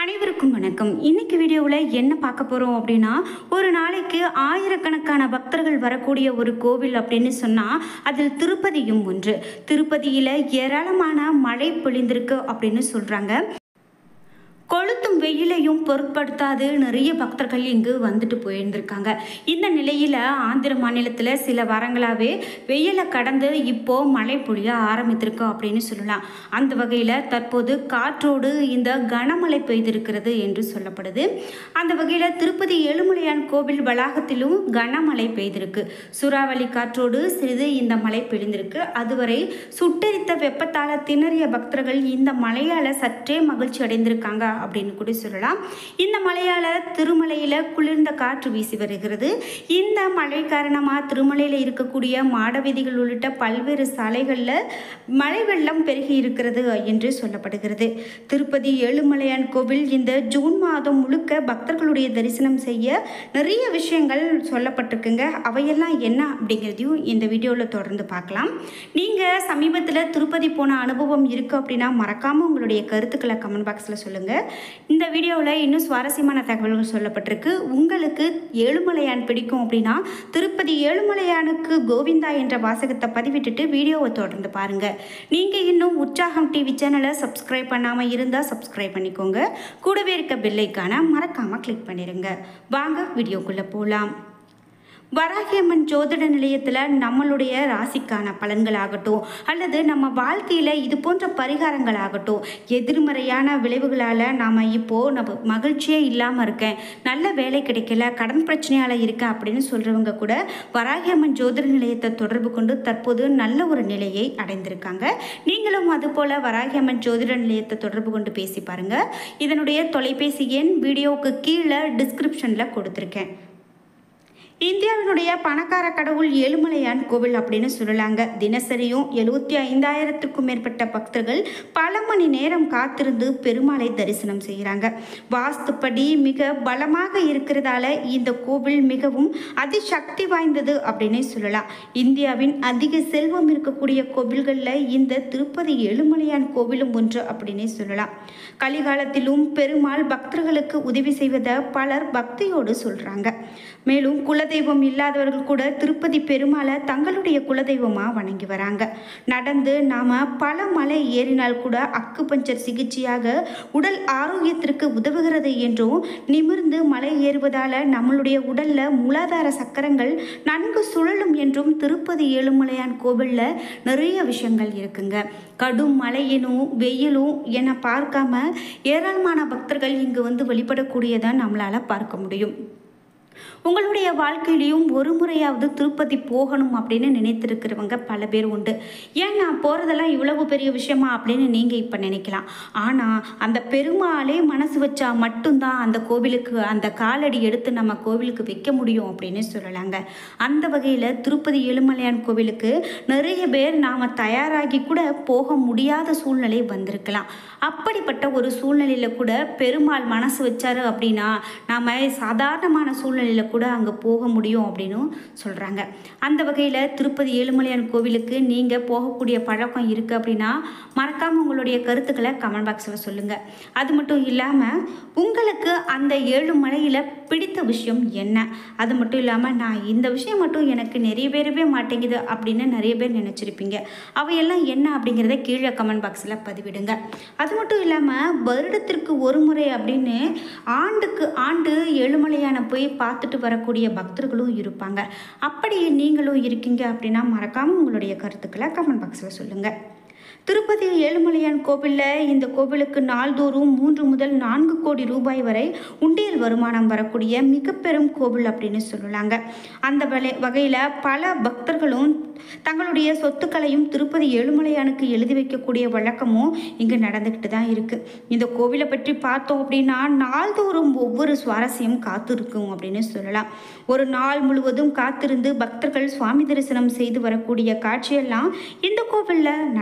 அனைவருக்கும் வணக்கம். இன்னைக்கு வீடியோவில் என்ன பார்க்க போகிறோம் அப்படின்னா, ஒரு நாளைக்கு ஆயிரக்கணக்கான பக்தர்கள் வரக்கூடிய ஒரு கோவில் அப்படின்னு சொன்னால் அதில் திருப்பதியும் ஒன்று. திருப்பதியில் ஏராளமான மழை பொழிந்திருக்கு அப்படின்னு சொல்கிறாங்க. கொளுத்தும் வெயிலையும் பொருட்படுத்தாது நிறைய பக்தர்கள் இங்கு வந்துட்டு போயிருந்திருக்காங்க. இந்த நிலையில் ஆந்திர மாநிலத்தில் சில வாரங்களாகவே வெயிலை கடந்து இப்போது மழை பொழிய ஆரம்பித்திருக்கு அப்படின்னு சொல்லலாம். அந்த வகையில் தற்போது காற்றோடு இந்த கனமழை பெய்திருக்கிறது என்று சொல்லப்படுது. அந்த வகையில் திருப்பதி ஏழுமலையான் கோவில் வளாகத்திலும் கனமழை பெய்திருக்கு. சூறாவளி காற்றோடு சிறிது இந்த மழை பெய்திருக்கு. அதுவரை சுட்டெரித்த வெப்பத்தால் திணறிய பக்தர்கள் இந்த மழையால் சற்றே மகிழ்ச்சி அடைந்திருக்காங்க அப்படின்னு கூட சொல்லலாம். இந்த மழையால் திருமலையில் குளிர்ந்த காற்று வீசி வருகிறது. இந்த மழை காரணமாக திருமலையில் இருக்கக்கூடிய மாட வீதிகள் உள்ளிட்ட பல்வேறு சாலைகளில் மழை வெள்ளம் பெருகி இருக்கிறது என்று சொல்லப்படுகிறது. திருப்பதி ஏழுமலையான் கோவில் இந்த ஜூன் மாதம் முழுக்க பக்தர்களுடைய தரிசனம் செய்ய நிறைய விஷயங்கள் சொல்லப்பட்டிருக்குங்க. அவையெல்லாம் என்ன அப்படிங்கிறதையும் இந்த வீடியோவில் தொடர்ந்து பார்க்கலாம். நீங்கள் சமீபத்தில் திருப்பதி போன அனுபவம் இருக்குது அப்படின்னா மறக்காமல் உங்களுடைய கருத்துக்களை கமெண்ட் பாக்ஸில் சொல்லுங்கள். இந்த வீடியோவில் இன்னும் சுவாரஸ்யமான தகவல்கள் சொல்லப்பட்டிருக்கு. உங்களுக்கு ஏழுமலையான் பிடிக்கும் அப்படின்னா திருப்பதி ஏழுமலையானுக்கு கோவிந்தா என்ற வாசகத்தை பதிவிட்டுட்டு வீடியோவை தொடர்ந்து பாருங்கள். நீங்கள் இன்னும் உற்சாகம் டிவி சேனலை சப்ஸ்கிரைப் பண்ணாமல் இருந்தால் சப்ஸ்கிரைப் பண்ணிக்கோங்க. கூடவே இருக்க பெல் ஐகானை மறக்காமல் கிளிக் பண்ணிடுங்க. வாங்க வீடியோக்குள்ளே போகலாம். வராகியம்மன் ஜோதிட நிலையத்தில் நம்மளுடைய ராசிக்கான பலன்களாகட்டும் அல்லது நம்ம வாழ்க்கையில் இது போன்ற பரிகாரங்களாகட்டும் எதிர்மறையான விளைவுகளால் நாம் இப்போது நம்ம மகிழ்ச்சியே இல்லாமல் இருக்கேன், நல்ல வேலை கிடைக்கல, கடன் பிரச்சனையால் இருக்கேன் அப்படின்னு சொல்கிறவங்க கூட வராகியம்மன் ஜோதிட நிலையத்தை தொடர்பு கொண்டு தற்போது நல்ல ஒரு நிலையை அடைந்திருக்காங்க. நீங்களும் அதுபோல் வராகியம்மன் ஜோதிட நிலையத்தை தொடர்பு கொண்டு பேசி பாருங்கள். இதனுடைய தொலைபேசி எண் வீடியோவுக்கு கீழே டிஸ்கிரிப்ஷனில் கொடுத்துருக்கேன். இந்தியாவினுடைய பணக்கார கடவுள் ஏழுமலையான் கோவில் அப்படின்னு சொல்லலாங்க. தினசரியும் 75,000க்கும் மேற்பட்ட பக்தர்கள் பல மணி நேரம் காத்திருந்து பெருமாளை தரிசனம் செய்கிறாங்க. வாஸ்துப்படி மிக பலமாக இருக்கிறதால இந்த கோவில் மிகவும் அதிசக்தி வாய்ந்தது அப்படின்னே சொல்லலாம். இந்தியாவின் அதிக செல்வம் இருக்கக்கூடிய கோவில்களில் இந்த திருப்பதி ஏழுமலையான் கோவிலும் ஒன்று அப்படின்னே சொல்லலாம். கலிகாலத்திலும் பெருமாள் பக்தர்களுக்கு உதவி செய்வதை பலர் பக்தியோடு சொல்கிறாங்க. மேலும் குலதெய்வம் இல்லாதவர்கள் கூட திருப்பதி பெருமாளை தங்களுடைய குலதெய்வமாக வணங்கி வராங்க. நடந்து நாம் பல மலை ஏறினால் கூட அக்குபஞ்சர் சிகிச்சையாக உடல் ஆரோக்கியத்திற்கு உதவுகிறது என்றும், நிமிர்ந்து மலை ஏறுவதால் நம்மளுடைய உடலில் மூலாதார சக்கரங்கள் நன்கு சுழலும் என்றும் திருப்பதி ஏழுமலையான் கோவிலில் நிறைய விஷயங்கள் இருக்குங்க. கடும் மழையினும் வெயிலும் என பார்க்காம ஏராளமான பக்தர்கள் இங்கு வந்து வழிபடக்கூடியதை நம்மளால் பார்க்க முடியும். உங்களுடைய வாழ்க்கையிலையும் ஒரு முறையாவது திருப்பதி போகணும் அப்படின்னு நினைத்திருக்கிறவங்க பல பேர் உண்டு. ஏன் நான் போகிறதெல்லாம் இவ்வளவு பெரிய விஷயமா அப்படின்னு நீங்கள் இப்போ நினைக்கலாம். ஆனால் அந்த பெருமாளே மனசு வச்சா மட்டும்தான் அந்த கோவிலுக்கு அந்த காலடி எடுத்து நம்ம கோவிலுக்கு வைக்க முடியும் அப்படின்னு சொல்லலாங்க. அந்த வகையில் திருப்பதி ஏழுமலையான் கோவிலுக்கு நிறைய பேர் நாம் தயாராகி கூட போக முடியாத சூழ்நிலை வந்திருக்கலாம். அப்படிப்பட்ட ஒரு சூழ்நிலையில் கூட பெருமாள் மனசு வச்சாரு அப்படின்னா நாம் சாதாரணமான சூழ்நிலையில் கூட அங்கே போக முடியும் அப்படின்னு சொல்கிறாங்க. அந்த வகையில் திருப்பதி ஏழுமலையான் கோவிலுக்கு நீங்கள் போகக்கூடிய பழக்கம் இருக்குது அப்படின்னா மறக்காமல் உங்களுடைய கருத்துக்களை கமெண்ட் பாக்ஸில் சொல்லுங்கள். அது மட்டும் இல்லாமல் உங்களுக்கு அந்த ஏழுமலையில் பிடித்த விஷயம் என்ன, அது மட்டும் இல்லாமல் நான் இந்த விஷயம் மட்டும் எனக்கு நிறைவேறவே மாட்டேங்குது அப்படின்னு நிறைய பேர் நினச்சிருப்பீங்க. அவையெல்லாம் என்ன அப்படிங்கிறத கீழே கமெண்ட் பாக்ஸில் பதிவிடுங்க. அது மட்டும் இல்லாமல் வருடத்திற்கு ஒரு முறை அப்படின்னு ஆண்டுக்கு ஆண்டு ஏழுமலையான போய் பார்த்துட்டு வரக்கூடிய பக்தர்களும் இருப்பாங்க. அப்படி நீங்களும் இருக்கீங்க அப்படின்னா மறக்காமல் உங்களுடைய கருத்துக்களை கமெண்ட் பாக்ஸில் சொல்லுங்கள். திருப்பதி ஏழுமலையான் கோவிலில் இந்த கோவிலுக்கு நாள்தோறும் 3 முதல் 4 கோடி ரூபாய் வரை உண்டியல் வருமானம் வரக்கூடிய மிக பெரும் கோவில் அப்படின்னு சொல்லலாங்க. அந்த வகையில் பல பக்தர்களும் தங்களுடைய சொத்துக்களையும் திருப்பதி ஏழுமலையானுக்கு எழுதி வைக்கக்கூடிய வழக்கமும் இங்கே நடந்துக்கிட்டு தான் இருக்குது. இந்த கோவிலை பற்றி பார்த்தோம் அப்படின்னா நாள்தோறும் ஒவ்வொரு சுவாரஸ்யம் காத்திருக்கும் அப்படின்னு சொல்லலாம். ஒரு நாள் முழுவதும் காத்திருந்து பக்தர்கள் சுவாமி தரிசனம் செய்து வரக்கூடிய காட்சியெல்லாம் இந்த கோவிலில் நடக்கிறது.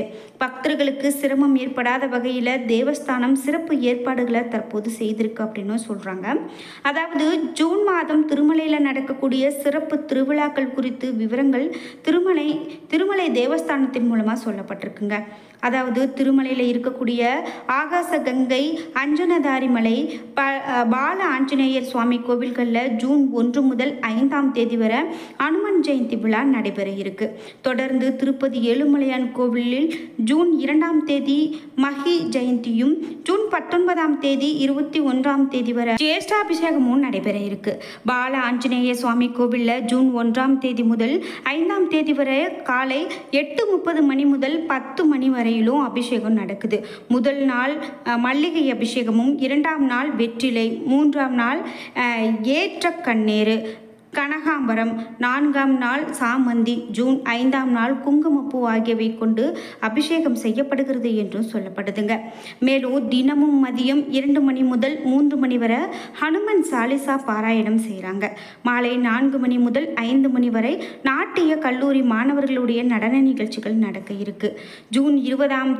பக்தர்களுக்கு சிரமம் ஏற்படாத வகையில் தேவஸ்தானம் சிறப்பு ஏற்பாடுகளை தற்போது செய்திருக்கு அப்படின்னு சொல்கிறாங்க. அதாவது ஜூன் மாதம் திருமலையில் நடக்கக்கூடிய சிறப்பு திருவிழாக்கள் குறித்து விவரங்கள் திருமலை தேவஸ்தானத்தின் மூலமாக சொல்லப்பட்டிருக்குங்க. அதாவது திருமலையில் இருக்கக்கூடிய ஆகாச கங்கை, அஞ்சனதாரி மலை, பால ஆஞ்சநேயர் சுவாமி கோவில்களில் ஜூன் 1 முதல் 5ஆம் தேதி வரை அனுமன் ஜெயந்தி விழா நடைபெற இருக்கு. தொடர்ந்து திருப்பதி ஏழுமலையான் கோவிலில் ஜூன் 2ஆம் தேதி மகி ஜெயந்தியும், ஜூன் 19ஆம் தேதி 21ஆம் தேதி வரை ஜேஷ்டாபிஷேகமும் நடைபெற இருக்கு. பால ஆஞ்சநேய சுவாமி கோவிலில் ஜூன் 1ஆம் தேதி முதல் 5ஆம் தேதி வரை காலை 8:30 மணி முதல் 10 மணி வரையிலும் அபிஷேகம் நடக்குது. முதல் நாள் மல்லிகை அபிஷேகமும், 2ஆம் நாள் வெற்றிலை, 3ஆம் நாள் ஏற்ற கண்ணீர் கனகாம்பரம், 4ஆம் நாள் சாமந்தி, ஜூன் 5ஆம் நாள் குங்குமப்பூ ஆகியவை கொண்டு அபிஷேகம் செய்யப்படுகிறது என்றும் சொல்லப்படுதுங்க. மேலும் தினமும் மதியம் 2 மணி முதல் 3 மணி வரை ஹனுமன் சாலிசா பாராயணம் செய்கிறாங்க. மாலை 4 மணி முதல் 5 மணி வரை நாட்டிய கல்லூரி மாணவர்களுடைய நடன நிகழ்ச்சிகள் நடக்க இருக்கு. ஜூன் 20ஆம்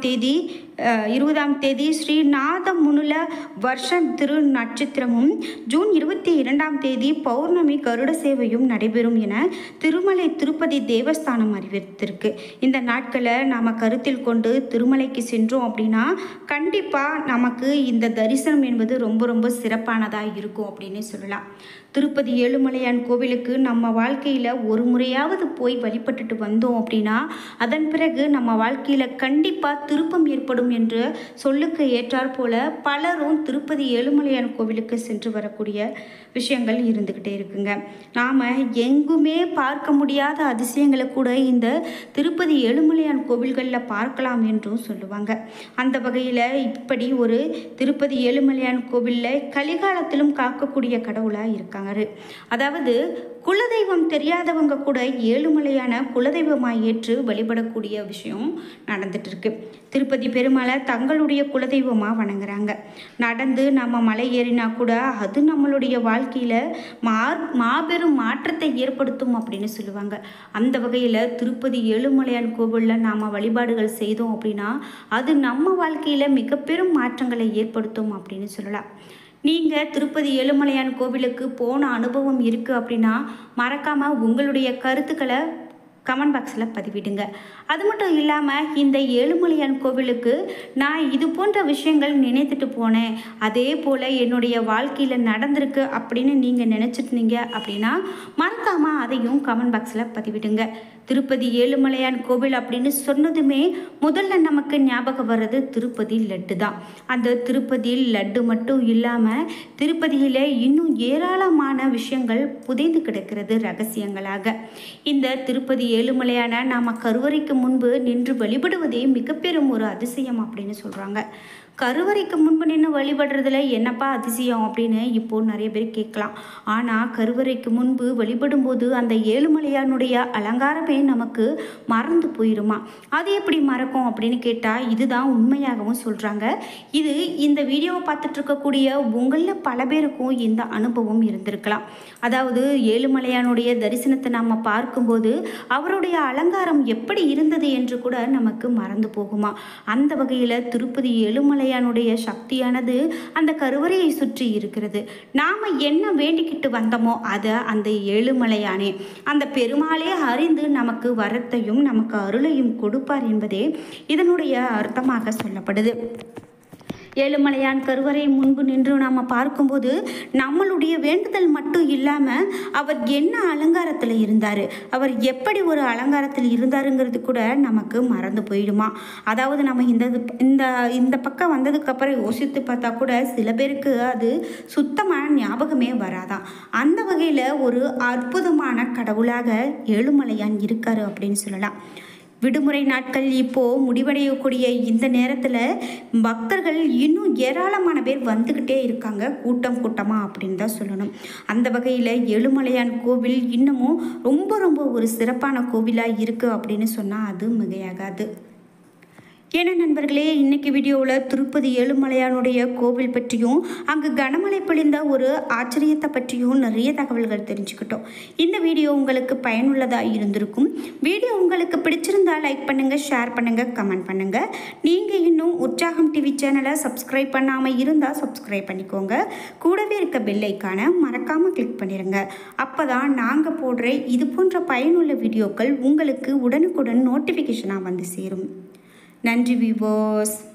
தேதி ஸ்ரீநாத முனுல வருஷ திரு நட்சத்திரமும், ஜூன் 22ஆம் தேதி பௌர்ணமி கருட சேவையும் நடைபெறும் என திருமலை திருப்பதி தேவஸ்தானம் அறிவித்திருக்கு. இந்த நாட்களை நாம் கருத்தில் கொண்டு திருமலைக்கு சென்றோம் அப்படின்னா கண்டிப்பாக நமக்கு இந்த தரிசனம் என்பது ரொம்ப ரொம்ப சிறப்பானதாக இருக்கும் அப்படின்னு சொல்லலாம். திருப்பதி ஏழுமலையான் கோவிலுக்கு நம்ம வாழ்க்கையில் ஒரு முறையாவது போய் வழிபட்டுட்டு வந்தோம் அப்படின்னா அதன் பிறகு நம்ம வாழ்க்கையில் கண்டிப்பாக திருப்பம் ஏற்படும் என்று சொல்லுக்கு ஏற்றாற் போல பலரும் திருப்பதி ஏழுமலையான் கோவிலுக்கு சென்று வரக்கூடிய விஷயங்கள் இருந்துக்கிட்டே இருக்குங்க. நாம் எங்குமே பார்க்க முடியாத அதிசயங்களை கூட இந்த திருப்பதி ஏழுமலையான் கோவில்களில் பார்க்கலாம் என்றும் சொல்லுவாங்க. அந்த வகையில் இப்படி ஒரு திருப்பதி ஏழுமலையான் கோவிலில் கலிகாலத்திலும் காக்கக்கூடிய கடவுளாக இருக்காங்க. அதாவது குலதெய்வம் தெரியாதவங்க கூட ஏழுமலையான குலதெய்வமாக ஏற்று வழிபடக்கூடிய விஷயம் நடந்துட்டு இருக்கு. திருப்பதி பெருமாளை தங்களுடைய குலதெய்வமாக வணங்குறாங்க. நடந்து நம்ம மலை ஏறினா கூட அது நம்மளுடைய வாழ்க்கையில் மாபெரும் மாற்றத்தை ஏற்படுத்தும் அப்படின்னு சொல்லுவாங்க. அந்த வகையில் திருப்பதி ஏழுமலையான் கோவிலில் நாம் வழிபாடுகள் செய்தோம் அப்படின்னா அது நம்ம வாழ்க்கையில் மிக பெரும் மாற்றங்களை ஏற்படுத்தும் அப்படின்னு சொல்லலாம். நீங்கள் திருப்பதி ஏழுமலையான் கோவிலுக்கு போன அனுபவம் இருக்குது அப்படின்னா மறக்காமல் உங்களுடைய கருத்துக்களை கமெண்ட் பாக்ஸில் பதிவிடுங்க. அது மட்டும் இல்லாமல் இந்த ஏழுமலையான் கோவிலுக்கு நான் இது போன்ற விஷயங்கள் நினைத்துட்டு போனேன், அதே போல் என்னுடைய வாழ்க்கையில் நடந்திருக்கு அப்படின்னு நீங்கள் நினச்சிருந்தீங்க அப்படின்னா மறக்காமல் அதையும் கமெண்ட் பாக்ஸில் பதிவிடுங்க. திருப்பதி ஏழுமலையான் கோவில் அப்படின்னு சொன்னதுமே முதல்ல நமக்கு ஞாபகம் வர்றது திருப்பதி லட்டு தான். அந்த திருப்பதி லட்டு மட்டும் இல்லாமல் திருப்பதியில் இன்னும் ஏராளமான விஷயங்கள் புதைந்து கிடக்கிறது ரகசியங்களாக. இந்த திருப்பதி ஏழுமலையான நாம் கருவறைக்கு முன்பு நின்று வழிபடுவதே மிக பெரும் ஒரு அதிசயம் அப்படின்னு சொல்கிறாங்க. கருவறைக்கு முன்பு நின்று வழிபடுறதுல என்னப்பா அதிசயம் அப்படின்னு இப்போது நிறைய பேர் கேட்கலாம். ஆனால் கருவறைக்கு முன்பு வழிபடும்போது அந்த ஏழுமலையானுடைய அலங்காரமே நமக்கு மறந்து போயிடுமா. அது எப்படி மறக்கும் அப்படின்னு கேட்டால் இதுதான் உண்மையாகவும் சொல்கிறாங்க. இது இந்த வீடியோவை பார்த்துட்டு இருக்கக்கூடிய உங்களில் பல பேருக்கும் இந்த அனுபவம் இருந்திருக்கலாம். அதாவது ஏழுமலையானுடைய தரிசனத்தை நாம் பார்க்கும்போது அவருடைய அலங்காரம் எப்படி இருந்தது என்று கூட நமக்கு மறந்து போகுமா. அந்த வகையில் திருப்பதி ஏழுமலையானுடைய சக்தியானது அந்த கருவறையை சுற்றி இருக்கிறது. நாம் என்ன வேண்டிக்கிட்டு வந்தோமோ அதை அந்த ஏழுமலையானே அந்த பெருமாளே அறிந்து நமக்கு வரத்தையும் நமக்கு அருளையும் கொடுப்பார் என்பதே இதனுடைய அர்த்தமாக சொல்லப்படுது. ஏழுமலையான் கருவறை முன்பு நின்று நாம் பார்க்கும்போது நம்மளுடைய வேண்டுதல் மட்டும் இல்லாமல் அவர் என்ன அலங்காரத்தில் இருந்தார், அவர் எப்படி ஒரு அலங்காரத்தில் இருந்தாருங்கிறது கூட நமக்கு மறந்து போயிடுமா. அதாவது நம்ம இந்த பக்கம் வந்ததுக்கப்புறம் யோசித்து பார்த்தா கூட சில பேருக்கு அது சுத்தமான ஞாபகமே வராதான். அந்த வகையில் ஒரு அற்புதமான கடவுளாக ஏழுமலையான் இருக்கார் அப்படின்னு சொல்லலாம். விடுமுறை நாட்கள் இப்போது முடிவடையக்கூடிய இந்த நேரத்தில் பக்தர்கள் இன்னும் ஏராளமான பேர் வந்துக்கிட்டே இருக்காங்க, கூட்டமாக அப்படின்னு தான் சொல்லணும். அந்த வகையில் ஏழுமலையான் கோவில் இன்னமும் ரொம்ப ரொம்ப ஒரு சிறப்பான கோவிலாக இருக்குது அப்படின்னு சொன்னால் அது மிகையாகாது. ஏன்னா நண்பர்களே, இன்னைக்கு வீடியோவில் திருப்பதி ஏழுமலையானுடைய கோவில் பற்றியும் அங்கு கனமழை பொழிந்த ஒரு ஆச்சரியத்தை பற்றியும் நிறைய தகவல்கள் தெரிஞ்சுக்கிட்டோம். இந்த வீடியோ உங்களுக்கு பயனுள்ளதாக இருந்திருக்கும். வீடியோ உங்களுக்கு பிடிச்சிருந்தா லைக் பண்ணுங்கள், ஷேர் பண்ணுங்கள், கமெண்ட் பண்ணுங்கள். நீங்கள் இன்னும் உற்சாகம் டிவி சேனலை சப்ஸ்கிரைப் பண்ணாமல் இருந்தால் சப்ஸ்கிரைப் பண்ணிக்கோங்க. கூடவே இருக்க பெல் ஐக்கானை மறக்காமல் கிளிக் பண்ணிடுங்க. அப்போ தான் நாங்கள் போடுற இது போன்ற பயனுள்ள வீடியோக்கள் உங்களுக்கு உடனுக்குடன் நோட்டிஃபிகேஷனாக வந்து சேரும். நன்றி வியூவர்ஸ்.